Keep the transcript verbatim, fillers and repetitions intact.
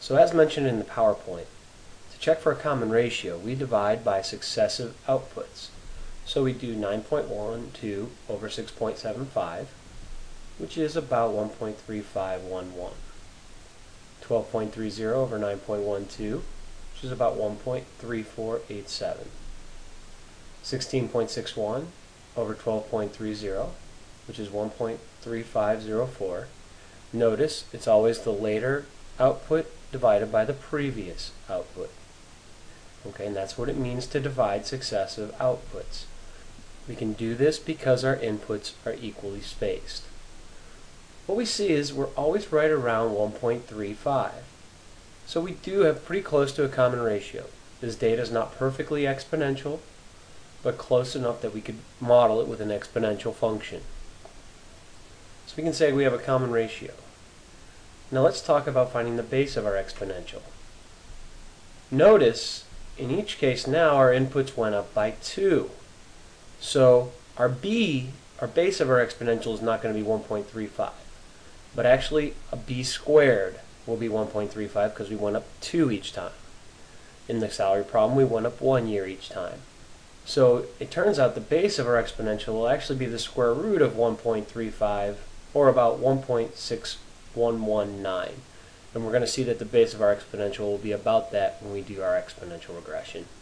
So as mentioned in the PowerPoint, to check for a common ratio, we divide by successive outputs. So we do nine point one two over six point seven five, which is about one point three five one one. twelve point three zero over nine point one two, which is about one point three four eight seven. sixteen point six one over twelve point three zero, which is one point three five zero four. Notice it's always the later output divided by the previous output. Okay, and that's what it means to divide successive outputs. We can do this because our inputs are equally spaced. What we see is we're always right around one point three five. So we do have pretty close to a common ratio. This data is not perfectly exponential, but close enough that we could model it with an exponential function. So we can say we have a common ratio. Now let's talk about finding the base of our exponential. Notice, in each case now our inputs went up by two. So our b, our base of our exponential, is not going to be one point three five. But actually a b squared will be one point three five because we went up two each time. In the salary problem we went up one year each time. So it turns out the base of our exponential will actually be the square root of one point three five, or about one point six one one nine. And we're going to see that the base of our exponential will be about that when we do our exponential regression.